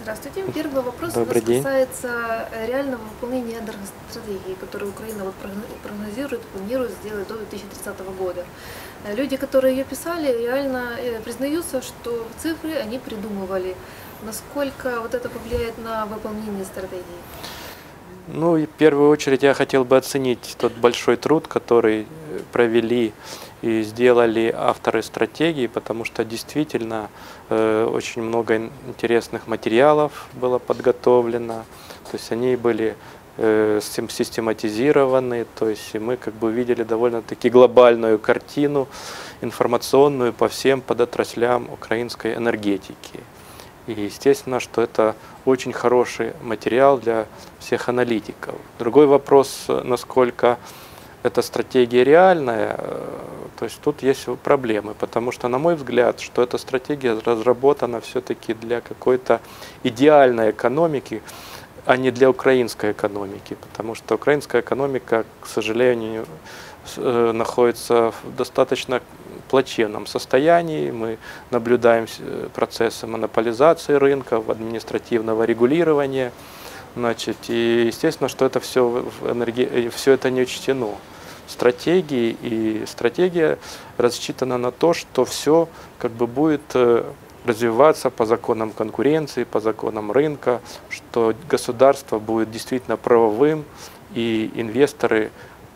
Здравствуйте. Первый вопрос у Добрый нас день. касается реального выполнения энергостратегии, которую Украина прогнозирует, планирует сделать до 2030 года. Люди, которые ее писали, реально признаются, что цифры они придумывали. Насколько вот это повлияет на выполнение стратегии? Ну и в первую очередь я хотел бы оценить тот большой труд, который провели и сделали авторы стратегии, потому что действительно очень много интересных материалов было подготовлено, то есть они были систематизированы, то есть мы как бы видели довольно-таки глобальную картину информационную по всем подотраслям украинской энергетики. И естественно, что это очень хороший материал для всех аналитиков. Другой вопрос, насколько эта стратегия реальная, то есть тут есть проблемы, потому что, на мой взгляд, что эта стратегия разработана все-таки для какой-то идеальной экономики, а не для украинской экономики, потому что украинская экономика, к сожалению, находится в достаточно плачевном состоянии. Мы наблюдаем процессы монополизации рынков, административного регулирования. Значит, и естественно, что это все это не учтено в стратегии, и стратегия рассчитана на то, что все как бы будет развиваться по законам конкуренции, по законам рынка, что государство будет действительно правовым, и инвесторы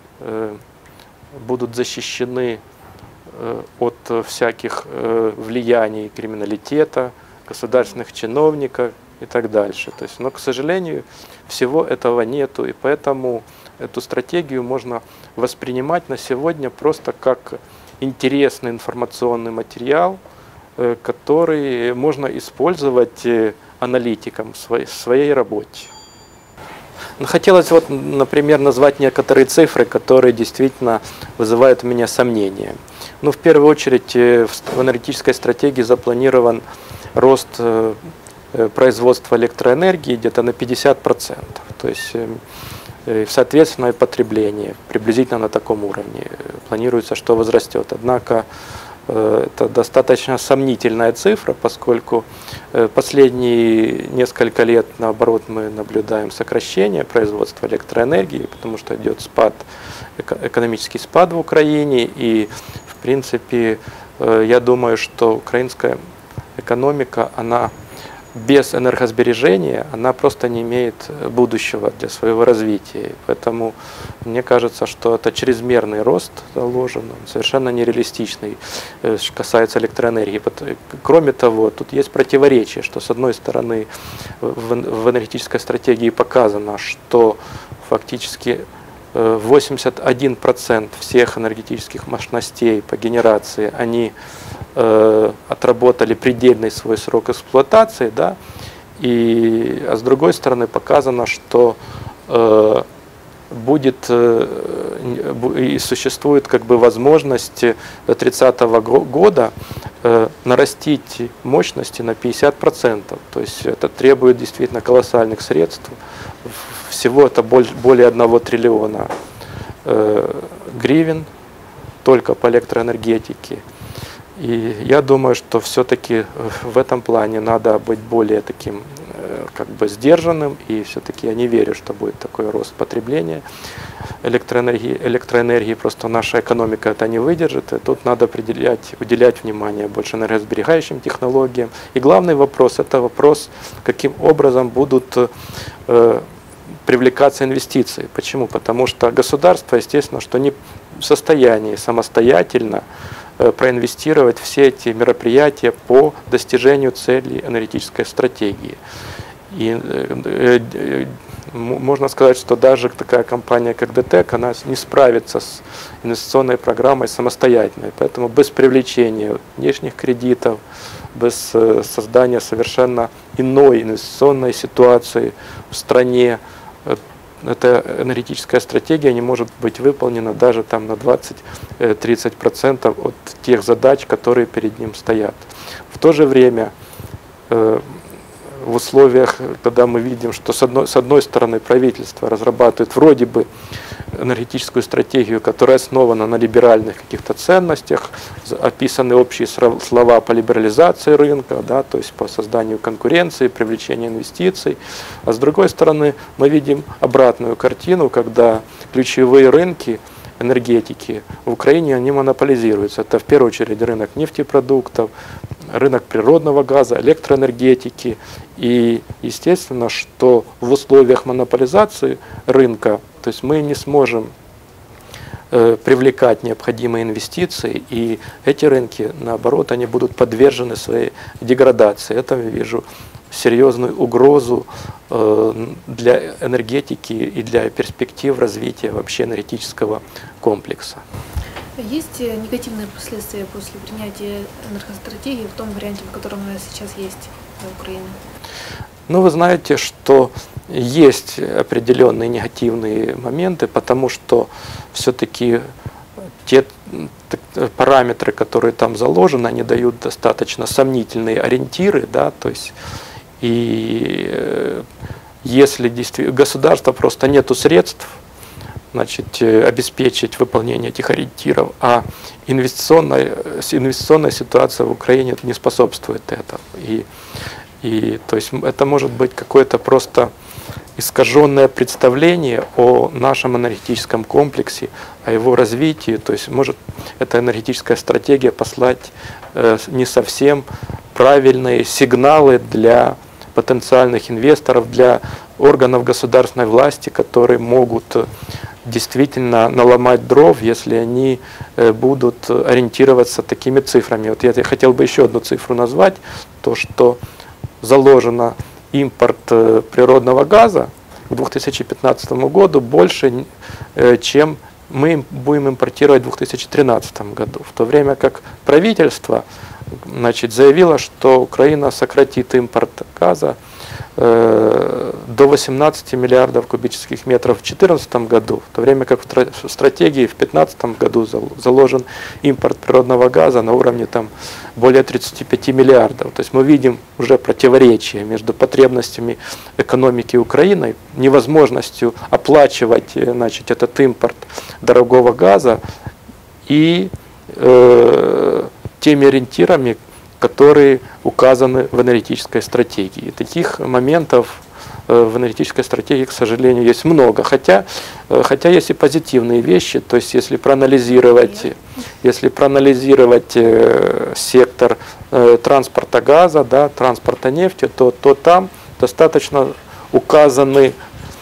будут защищены от всяких влияний криминалитета, государственных чиновников и так дальше. То есть, но, к сожалению, всего этого нету, и поэтому эту стратегию можно воспринимать на сегодня просто как интересный информационный материал, который можно использовать аналитикам в своей работе. Хотелось, вот, например, назвать некоторые цифры, которые действительно вызывают у меня сомнения. Ну, в первую очередь, в энергетической стратегии запланирован рост производства электроэнергии где-то на 50%. То есть, соответственно, и потребление приблизительно на таком уровне. Планируется, что возрастет. Однако, это достаточно сомнительная цифра, поскольку последние несколько лет, наоборот, мы наблюдаем сокращение производства электроэнергии, потому что идет спад, экономический спад в Украине, и, в принципе, я думаю, что украинская экономика, она без энергосбережения, она просто не имеет будущего для своего развития. Поэтому мне кажется, что это чрезмерный рост заложен, он совершенно нереалистичный, что касается электроэнергии. Кроме того, тут есть противоречие, что с одной стороны в энергетической стратегии показано, что фактически 81% всех энергетических мощностей по генерации, они отработали предельный свой срок эксплуатации, да, а с другой стороны показано, что будет и существует как бы возможность до 30 года нарастить мощности на 50%. То есть это требует действительно колоссальных средств. Всего это более 1 триллиона гривен только по электроэнергетике. И я думаю, что все-таки в этом плане надо быть более таким как бы сдержанным, и все-таки я не верю, что будет такой рост потребления электроэнергии, просто наша экономика это не выдержит, и тут надо уделять внимание больше энергосберегающим технологиям. И главный вопрос, это вопрос, каким образом будут привлекаться инвестиции. Почему? Потому что государство, естественно, что не в состоянии самостоятельно проинвестировать все эти мероприятия по достижению целей энергетической стратегии. И можно сказать, что даже такая компания, как ДТЭК, она не справится с инвестиционной программой самостоятельно. Поэтому без привлечения внешних кредитов, без создания совершенно иной инвестиционной ситуации в стране, эта энергетическая стратегия не может быть выполнена даже там на 20-30% от тех задач, которые перед ним стоят. В то же время, в условиях, когда мы видим, что с одной стороны правительство разрабатывает вроде бы энергетическую стратегию, которая основана на либеральных каких-то ценностях, описаны общие слова по либерализации рынка, да, то есть по созданию конкуренции, привлечению инвестиций. А с другой стороны, мы видим обратную картину, когда ключевые рынки энергетики в Украине, они монополизируются. Это в первую очередь рынок нефтепродуктов, рынок природного газа, электроэнергетики. И естественно, что в условиях монополизации рынка, то есть мы не сможем привлекать необходимые инвестиции, и эти рынки, наоборот, они будут подвержены своей деградации. Это я вижу серьезную угрозу для энергетики и для перспектив развития вообще энергетического комплекса. Есть негативные последствия после принятия энергостратегии в том варианте, в котором она сейчас есть в Украине? Ну, вы знаете, что есть определенные негативные моменты, потому что все-таки те параметры, которые там заложены, они дают достаточно сомнительные ориентиры, да, то есть и если действительно государства просто нету средств, значит, обеспечить выполнение этих ориентиров, а инвестиционная ситуация в Украине не способствует этому. И то есть это может быть какое-то просто искаженное представление о нашем энергетическом комплексе, о его развитии. То есть может эта энергетическая стратегия послать не совсем правильные сигналы для потенциальных инвесторов, для органов государственной власти, которые могут действительно наломать дров, если они будут ориентироваться такими цифрами. Вот я хотел бы еще одну цифру назвать, то что заложено импорт природного газа к 2015 году больше, чем мы будем импортировать в 2013 году. В то время как правительство, значит, заявило, что Украина сократит импорт газа до 18 миллиардов кубических метров в 2014 году, в то время как в стратегии в 2015 году заложен импорт природного газа на уровне там, более 35 миллиардов. То есть мы видим уже противоречие между потребностями экономики Украины, невозможностью оплачивать, значит, этот импорт дорогого газа и теми ориентирами, которые указаны в энергетической стратегии. И таких моментов в энергетической стратегии, к сожалению, есть много. Хотя есть и позитивные вещи. То есть если проанализировать сектор транспорта газа, да, транспорта нефти, то там достаточно указаны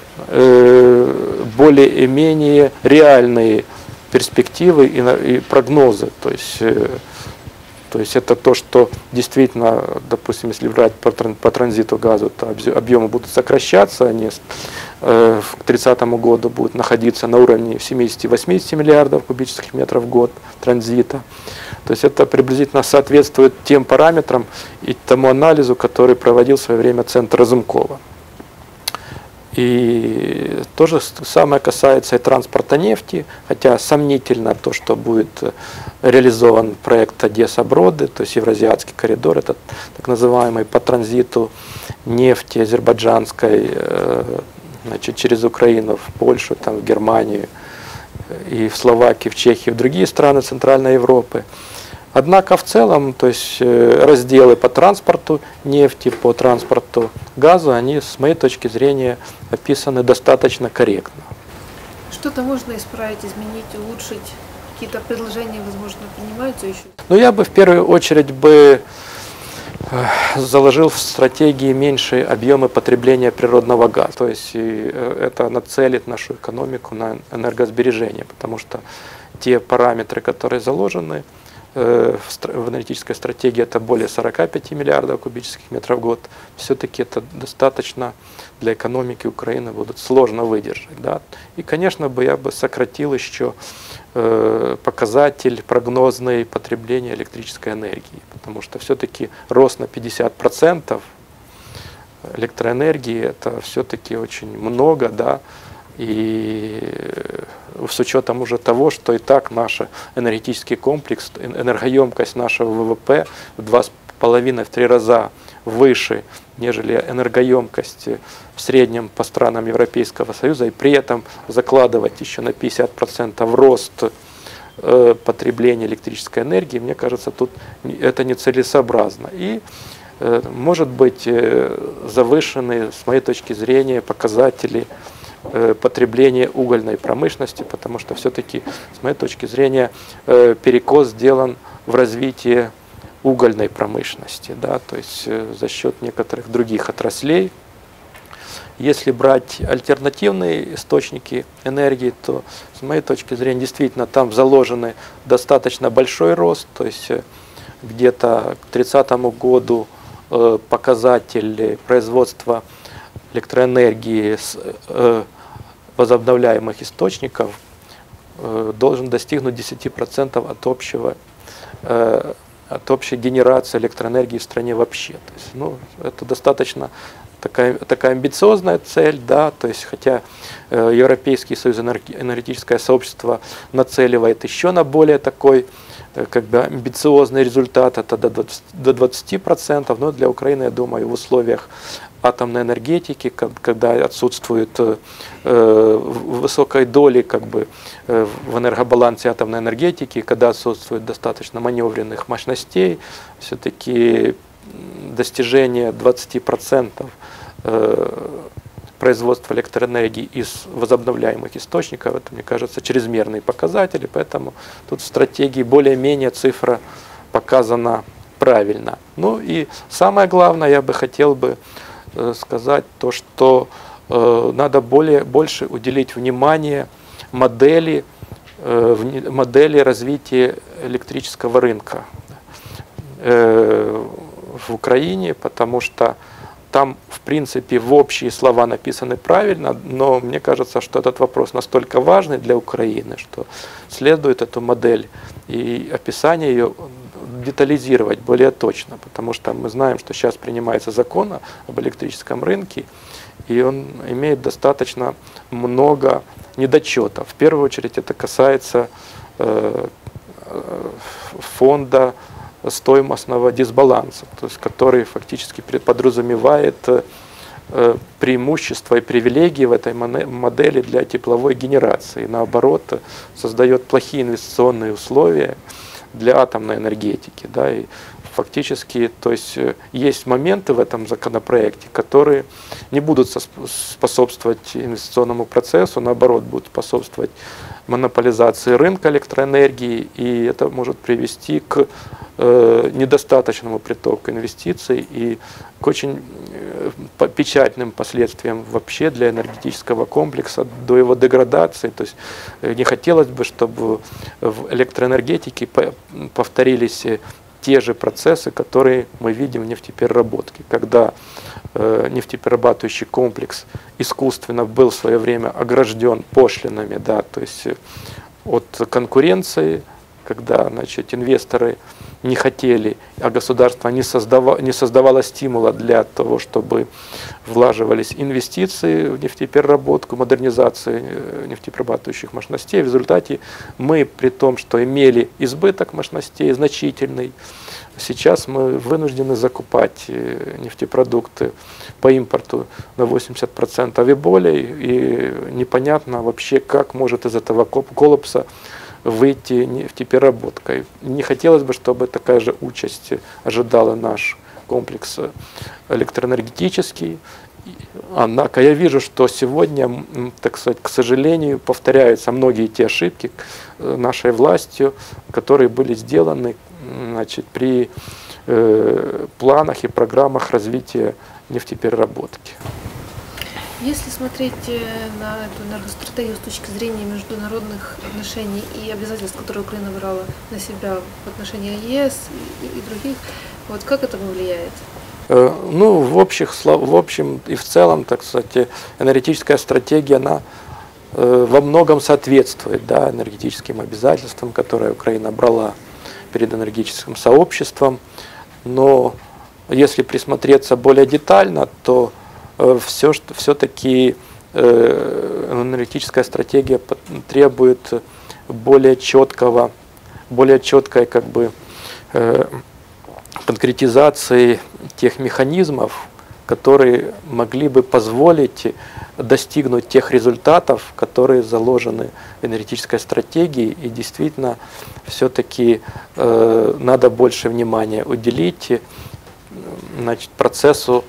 более-менее реальные перспективы и прогнозы. То есть это то, что действительно, допустим, если брать по транзиту газа, то объемы будут сокращаться, они к 30 году будут находиться на уровне 70-80 миллиардов кубических метров в год транзита. То есть это приблизительно соответствует тем параметрам и тому анализу, который проводил в свое время Центр Разумкова. И то же самое касается и транспорта нефти, хотя сомнительно то, что будет реализован проект Одесса-Броды, то есть Евразиатский коридор, это так называемый по транзиту нефти азербайджанской, значит, через Украину в Польшу, там, в Германию, и в Словакию, в Чехию, в другие страны Центральной Европы. Однако в целом, то есть разделы по транспорту нефти, по транспорту газа, они, с моей точки зрения, описаны достаточно корректно. Что-то можно исправить, изменить, улучшить? Какие-то предложения, возможно, принимаются еще? Ну, я бы в первую очередь заложил в стратегии меньшие объемы потребления природного газа. То есть это нацелит нашу экономику на энергосбережение, потому что те параметры, которые заложены в энергетической стратегии, это более 45 миллиардов кубических метров в год, все-таки это достаточно для экономики Украины будет сложно выдержать. Да? И, конечно, я бы сократил еще показатель прогнозное потребления электрической энергии, потому что все-таки рост на 50% электроэнергии, это все-таки очень много, да, и с учетом уже того, что и так наш энергетический комплекс, энергоемкость нашего ВВП в 2,5-3 раза выше, нежели энергоемкость в среднем по странам Европейского Союза, и при этом закладывать еще на 50% рост потребления электрической энергии, мне кажется, тут это нецелесообразно. И может быть завышены, с моей точки зрения, показатели потребления угольной промышленности, потому что все-таки, с моей точки зрения, перекос сделан в развитии угольной промышленности, да, то есть за счет некоторых других отраслей. Если брать альтернативные источники энергии, то, с моей точки зрения, действительно там заложены достаточно большой рост, то есть где-то к 30 году показатель производства электроэнергии с возобновляемых источников должен достигнуть 10% от общей генерации электроэнергии в стране вообще. То есть, ну, это достаточно такая амбициозная цель, да, то есть, хотя Европейский союз, энергетическое сообщество нацеливает еще на более такой как бы амбициозный результат, это до 20%, но для Украины, я думаю, в условиях атомной энергетики, когда отсутствует высокой доли как бы в энергобалансе атомной энергетики, когда отсутствует достаточно маневренных мощностей, все-таки достижение 20% производства электроэнергии из возобновляемых источников, это, мне кажется, чрезмерные показатели, поэтому тут в стратегии более-менее цифра показана правильно. Ну и самое главное, я бы хотел бы сказать то, что надо больше уделить внимание модели развития электрического рынка в Украине, потому что там, в принципе, в общие слова написаны правильно, но мне кажется, что этот вопрос настолько важный для Украины, что следует эту модель и описание ее детализировать более точно, потому что мы знаем, что сейчас принимается закон об электрическом рынке, и он имеет достаточно много недочетов. В первую очередь это касается фонда стоимостного дисбаланса, то есть который фактически подразумевает преимущества и привилегии в этой модели для тепловой генерации. Наоборот, создает плохие инвестиционные условия для атомной энергетики. Да, и фактически, то есть есть моменты в этом законопроекте, которые не будут способствовать инвестиционному процессу, наоборот, будут способствовать монополизации рынка электроэнергии, и это может привести к недостаточному притоку инвестиций и к очень печальным последствиям вообще для энергетического комплекса, до его деградации. То есть не хотелось бы, чтобы в электроэнергетике повторились те же процессы, которые мы видим в нефтепереработке, когда нефтеперерабатывающий комплекс искусственно был в свое время огражден пошлинами, да, то есть от конкуренции, когда, значит, инвесторы не хотели, а государство не создавало стимула для того, чтобы влаживались инвестиции в нефтепереработку, модернизацию нефтеперерабатывающих мощностей. В результате мы, при том, что имели избыток мощностей значительный, сейчас мы вынуждены закупать нефтепродукты по импорту на 80% и более, и непонятно вообще, как может из этого коллапса выйти нефтепереработкой. Не хотелось бы, чтобы такая же участь ожидала наш комплекс электроэнергетический. Однако я вижу, что сегодня, так сказать, к сожалению, повторяются многие те ошибки нашей властью, которые были сделаны, значит, при планах и программах развития нефтепереработки. Если смотреть на эту энергостратегию с точки зрения международных отношений и обязательств, которые Украина брала на себя в отношении ЕС и других, вот как это повлияет? Ну, в общем и в целом, так сказать, энергетическая стратегия, она во многом соответствует, да, энергетическим обязательствам, которые Украина брала перед энергетическим сообществом. Но если присмотреться более детально, то все-таки энергетическая стратегия требует более четкой как бы конкретизации тех механизмов, которые могли бы позволить достигнуть тех результатов, которые заложены в энергетической стратегии. И действительно, все-таки надо больше внимания уделить процессу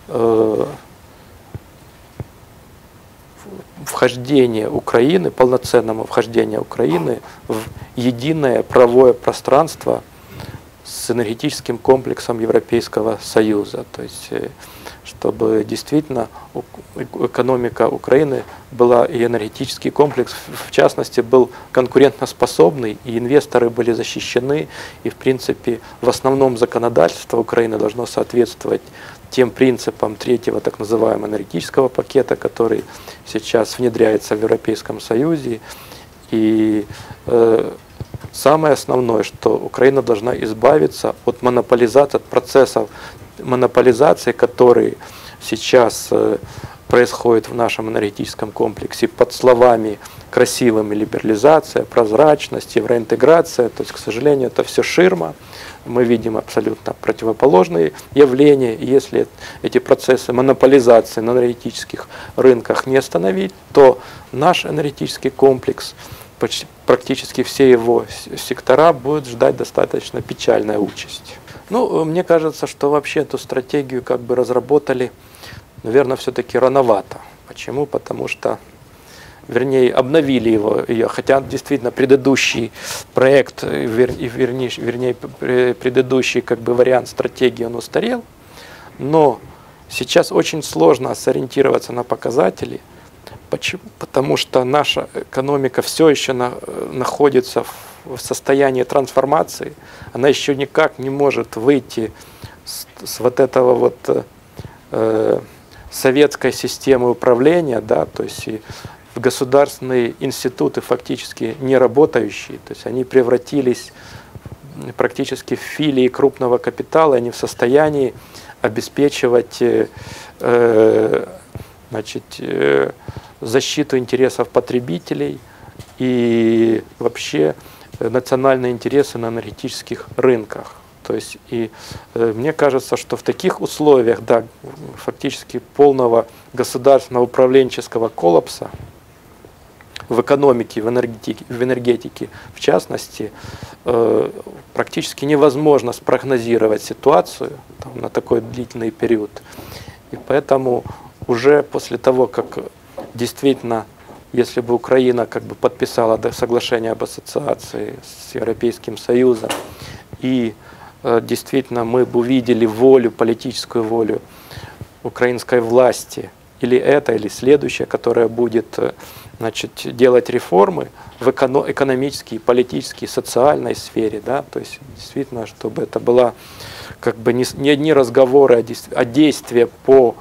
вхождения Украины, полноценному вхождения Украины в единое правовое пространство с энергетическим комплексом Европейского Союза. То есть, чтобы действительно экономика Украины была и энергетический комплекс, в частности, был конкурентоспособный, и инвесторы были защищены, и в принципе в основном законодательство Украины должно соответствовать тем принципам третьего так называемого энергетического пакета, который сейчас внедряется в Европейском Союзе. И самое основное, что Украина должна избавиться от монополизации, от процессов монополизации, которые сейчас происходят в нашем энергетическом комплексе под словами красивыми: либерализация, прозрачность, евроинтеграция. То есть, к сожалению, это все ширма. Мы видим абсолютно противоположные явления. И если эти процессы монополизации на энергетических рынках не остановить, то наш энергетический комплекс, практически все его сектора, будут ждать достаточно печальная участь. Ну, мне кажется, что вообще эту стратегию как бы разработали, наверное, все-таки рановато. Почему? Потому что, вернее, обновили ее, хотя действительно предыдущий проект, вернее, предыдущий как бы вариант стратегии, он устарел, но сейчас очень сложно сориентироваться на показатели. Почему? Потому что наша экономика все еще находится в состоянии трансформации, она еще никак не может выйти с вот этого вот советской системы управления, да, то есть и в государственные институты фактически не работающие, то есть они превратились практически в филии крупного капитала, они в состоянии обеспечивать защиту интересов потребителей и вообще национальные интересы на энергетических рынках. То есть, и мне кажется, что в таких условиях, да, фактически полного государственного управленческого коллапса в экономике, в энергетике в частности, практически невозможно спрогнозировать ситуацию там, на такой длительный период. И поэтому уже после того, как действительно, если бы Украина как бы подписала соглашение об ассоциации с Европейским Союзом, и действительно мы бы увидели волю, политическую волю украинской власти, или это, или следующее, которая будет делать реформы в экономической, политической, социальной сфере, да, то есть действительно, чтобы это была как бы не одни разговоры, а действия по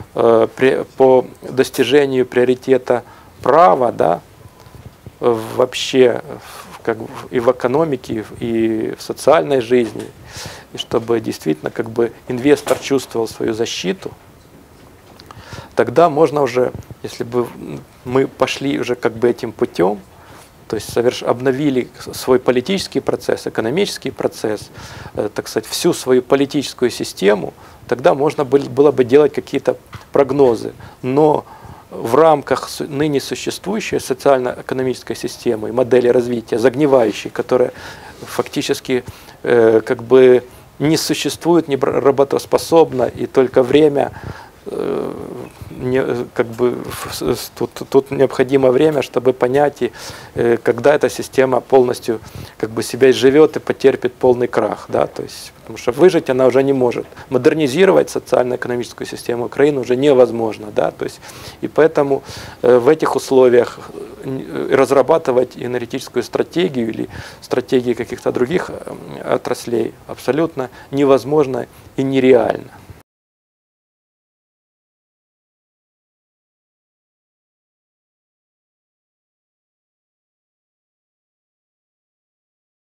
достижению приоритета права, да, вообще как бы и в экономике, и в социальной жизни, и чтобы действительно как бы инвестор чувствовал свою защиту, тогда можно уже, если бы мы пошли уже как бы этим путем, то есть обновили свой политический процесс, экономический процесс, так сказать, всю свою политическую систему, тогда можно было бы делать какие-то прогнозы. Но в рамках ныне существующей социально-экономической системы, модели развития, загнивающей, которая фактически как бы не существует, не работоспособна, и только время как бы тут необходимо время, чтобы понять, и когда эта система полностью как бы себя изживет и потерпит полный крах, да, то есть, потому что выжить она уже не может, модернизировать социально-экономическую систему Украины уже невозможно, да, то есть, и поэтому в этих условиях разрабатывать энергетическую стратегию или стратегии каких-то других отраслей абсолютно невозможно и нереально.